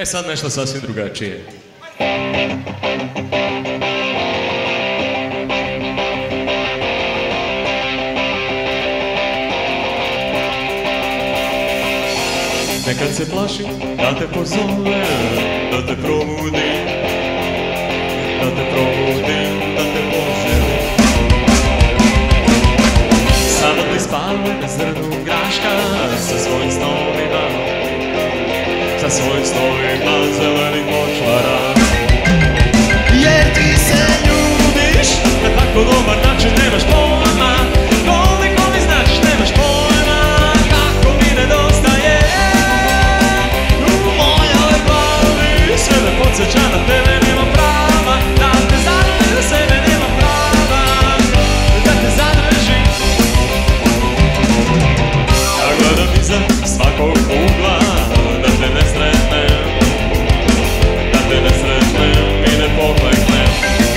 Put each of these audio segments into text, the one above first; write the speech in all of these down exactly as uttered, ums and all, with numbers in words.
E sad nešto sasvim drugačije. Nekad se plašim da te pozovem, da te probudim, da te probudim, da te poželim. Samo ti spavim na zrnu graška sa svojim snovima, sa svojim snovima zelenih močvara. Jer ti se ljubiš na tako dobar način, nemaš pojma koliko mi značiš, nemaš pojma kako mi nedostaje. U mojoj glavi sve me podsjeća na tebe, nemam prava da te zadržim, za sebe nemam prava da te zadržim. Ja gledam iza svakog ugla da te ne sretnem, da te ne sretnem i ne pokleknem.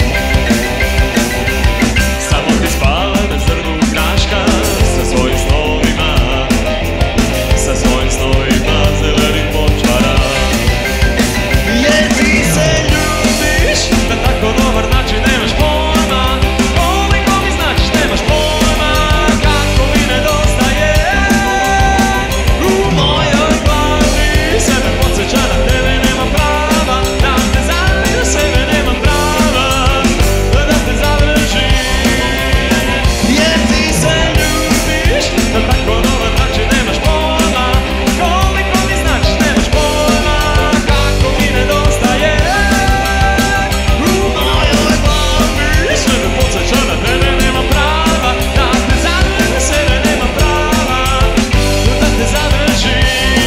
Samo ti spava na zrnu graška sa svojim snovima, sa svojim snovima zelenih močvara. Jer ti se ljubiš na tako dobar način, nemaš pojma koliko mi značiš, nemaš pojma kako mi nedostaje. U mojoj glavi sve me podsjeća na tebe, nemam prava da te zadržim, za sebe nemam prava da te zadržim. Jer ti se ljubiš na tako dobar način, nemaš pojma koliko mi značiš, nemaš pojma kako mi nedostaje. U mojoj glavi sve me podsjeća na tebe, nemam prava da te zadržim, za sebe nemam prava da te zadržim.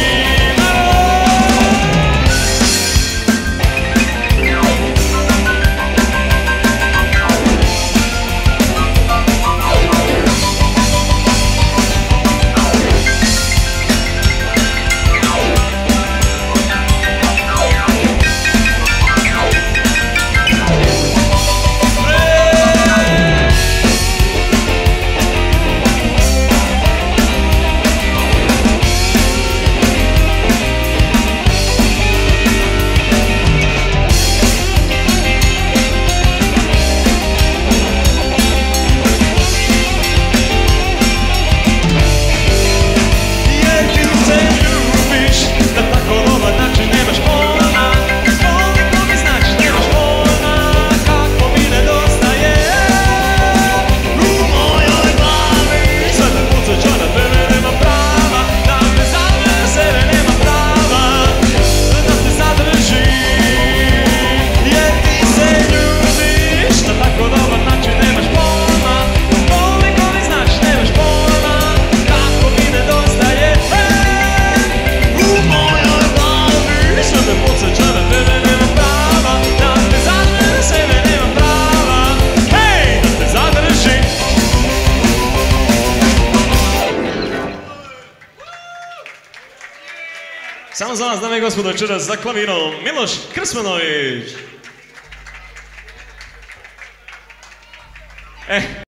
Jer ti se ljubiš na tako dobar način, nemaš pojma koliko mi značiš, nemaš pojma kako mi nedostaje. U mojoj glavi sve me podsjeća na tebe, nemam prava da te zadržim, za sebe nemam prava da te zadržim. Jer ti se ljubiš na tako dobar način, nemaš pojma koliko mi značiš, nemaš pojma kako mi nedostaje. U mojoj glavi sve me podsjeća na tebe, nemam prava da te zadržim, za sebe nemam prava hej, da te zadržim. Samo za vas, dame i gospodo, večeras za klavirom Miloš Krsmanović. Eh.